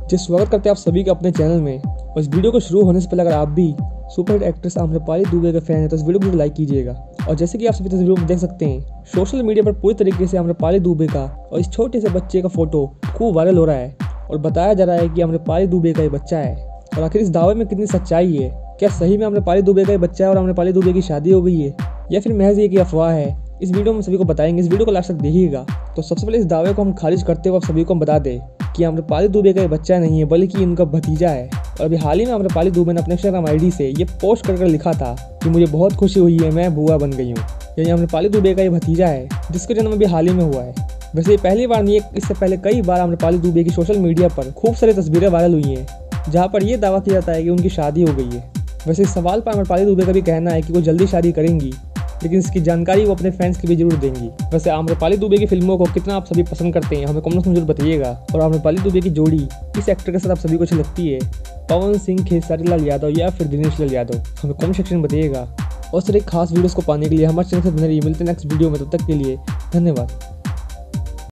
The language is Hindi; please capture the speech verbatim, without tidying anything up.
जी स्वागत करते हैं आप सभी के अपने चैनल में। और इस वीडियो को शुरू होने से पहले अगर आप भी सुपरहिट एक्ट्रेस आम्रपाली दुबे के फैन हैं तो इस वीडियो को लाइक कीजिएगा। और जैसे कि आप सभी तस्वीरों में देख सकते हैं, सोशल मीडिया पर पूरी तरीके से आम्रपाली दुबे का और इस छोटे से बच्चे का फोटो खूब वायरल हो रहा है और बताया जा रहा है कि आम्रपाली दुबे का ये बच्चा है। और आखिर इस दावे में कितनी सच्चाई है? क्या सही में आम्रपाली दुबे का ये बच्चा है और आम्रपाली दुबे की शादी हो गई है, या फिर महज ये की अफवाह है? इस वीडियो में सभी को बताएंगे। इस वीडियो को लास्ट तक देखिएगा। तो सबसे पहले इस दावे को हम खारिज करते हुए आप सभी को हम बता दें कि आम्रपाली दुबे का ये बच्चा नहीं है, बल्कि इनका भतीजा है। और अभी हाल ही में आम्रपाली दुबे ने अपने इंस्टाग्राम आईडी से ये पोस्ट कर कर लिखा था कि मुझे बहुत खुशी हुई है, मैं बुआ बन गई हूँ। यानी आम्रपाली दुबे का ये भतीजा है जिसका जन्म अभी हाल ही में हुआ है। वैसे ये पहली बार नहीं है, इससे पहले कई बार आम्रपाली दुबे की सोशल मीडिया पर खूब सारी तस्वीरें वायरल हुई हैं जहाँ पर यह दावा किया जाता है कि उनकी शादी हो गई है। वैसे इस सवाल पर आम्रपाली दुबे का भी कहना है कि वो जल्दी शादी करेंगी, लेकिन इसकी जानकारी वो अपने फैंस के भी जरूर देंगी। वैसे आम्रपाली दुबे की फिल्मों को कितना आप सभी पसंद करते हैं हमें कमेंट्स में जरूर बताइएगा। और आम्रपाली दुबे की जोड़ी किस एक्टर के साथ आप सभी को अच्छी लगती है, पवन सिंह, खेसारी लाल यादव या फिर दिनेश लाल यादव, हमें कमेंट सेक्शन में बताइएगा। और सर एक खास वीडियोस को पाने के लिए हमारे चैनल से बने रहिए। मिलते हैं नेक्स्ट वीडियो में, तब तक के लिए धन्यवाद।